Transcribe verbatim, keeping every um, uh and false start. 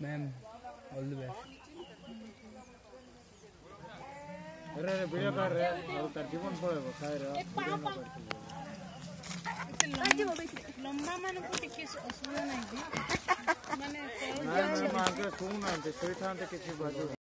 Ma'am all the best. अरे अरे video कर रहे और तार जीवन पळेबो खाय रे लंबा मान को टिके असुविधा नहीं माने मागे सुन ना से सही था किसी बाजू